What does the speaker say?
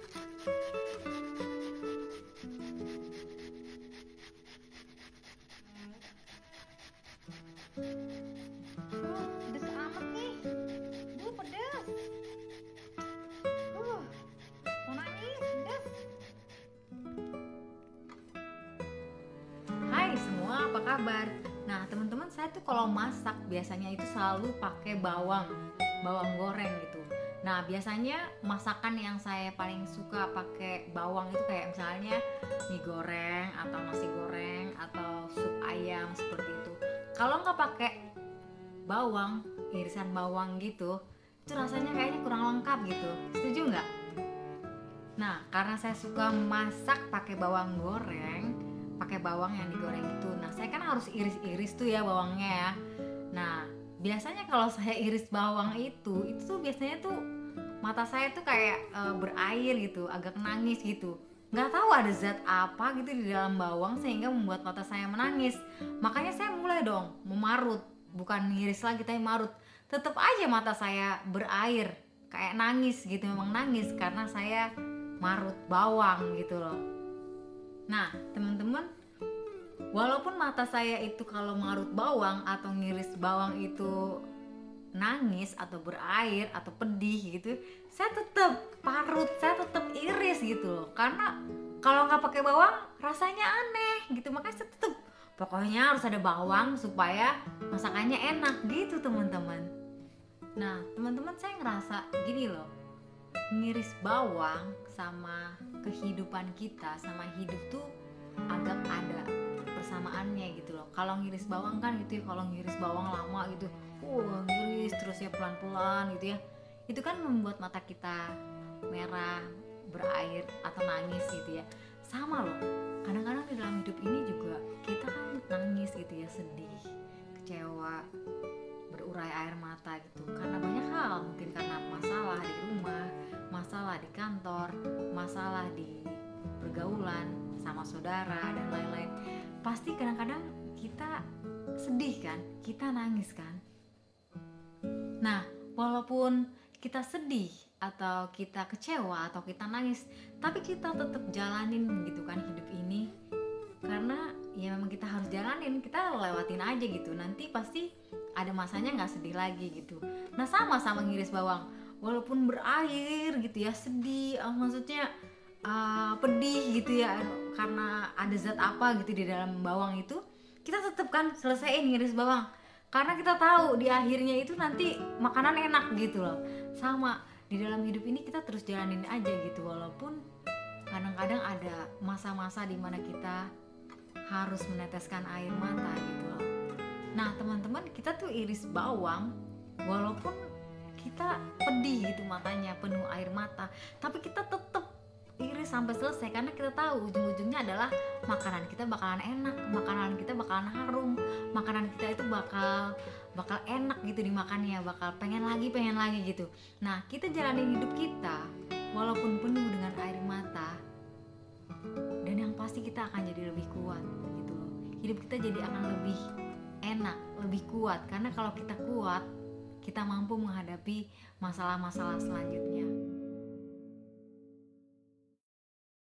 Pedes amat nih. Pedes. Mau nangis, pedes. Hai semua, apa kabar? Nah, teman-teman, saya tuh kalau masak biasanya itu selalu pakai bawang goreng gitu. Nah, biasanya masakan yang saya paling suka pakai bawang itu kayak misalnya mie goreng atau nasi goreng atau sup ayam seperti itu. Kalau nggak pakai bawang, irisan bawang gitu, itu rasanya kayaknya kurang lengkap gitu. Setuju nggak? Nah, karena saya suka masak pakai bawang goreng, pakai bawang yang digoreng itu. Nah, saya kan harus iris-iris tuh ya bawangnya ya. Nah, biasanya kalau saya iris bawang itu tuh biasanya tuh mata saya tuh kayak berair gitu, agak nangis gitu. Nggak tahu ada zat apa gitu di dalam bawang sehingga membuat mata saya menangis. Makanya saya mulai dong memarut, bukan ngiris lagi tapi marut. Tetap aja mata saya berair, kayak nangis gitu, memang nangis karena saya marut bawang gitu loh. Nah, teman-teman, walaupun mata saya itu kalau marut bawang atau ngiris bawang itu nangis atau berair atau pedih gitu, saya tetap parut, saya tetap iris gitu loh. Karena kalau nggak pakai bawang rasanya aneh gitu, makanya saya tetap pokoknya harus ada bawang supaya masakannya enak gitu teman-teman. Nah, teman-teman, saya ngerasa gini loh, ngiris bawang sama kehidupan kita, sama hidup tuh agak ada persamaannya gitu loh. Kalau ngiris bawang kan gitu ya, kalau ngiris bawang lama gitu, ngiris terus ya pelan-pelan gitu ya, itu kan membuat mata kita merah, berair atau nangis gitu ya. Sama loh, kadang-kadang di dalam hidup ini juga kita kan nangis gitu ya, sedih, kecewa, berurai air mata gitu karena banyak hal, mungkin karena masalah di rumah, masalah di kantor, masalah di pergaulan sama saudara dan lain-lain. Pasti kadang-kadang kita sedih kan, kita nangis kan. Nah, walaupun kita sedih atau kita kecewa atau kita nangis, tapi kita tetap jalanin gitu kan hidup ini. Karena ya memang kita harus jalanin, kita lewatin aja gitu. Nanti pasti ada masanya nggak sedih lagi gitu. Nah, sama-sama ngiris bawang, walaupun berair gitu ya, sedih, maksudnya pedih gitu ya, karena ada zat apa gitu di dalam bawang itu, kita tetap kan selesaiin ngiris bawang karena kita tahu di akhirnya itu nanti makanan enak gitu loh. Sama di dalam hidup ini kita terus jalanin aja gitu, walaupun kadang-kadang ada masa-masa dimana kita harus meneteskan air mata gitu loh. Nah, teman-teman, kita tuh iris bawang walaupun kita pedih gitu, matanya penuh air mata, tapi kita tetap iris sampai selesai karena kita tahu ujung-ujungnya adalah makanan kita bakalan enak, makanan kita bakalan harum, makanan kita itu bakal enak gitu dimakannya, bakal pengen lagi gitu. Nah, kita jalanin hidup kita walaupun penuh dengan air mata, dan yang pasti kita akan jadi lebih kuat gitu loh. Hidup kita jadi akan lebih enak, lebih kuat, karena kalau kita kuat, kita mampu menghadapi masalah-masalah selanjutnya.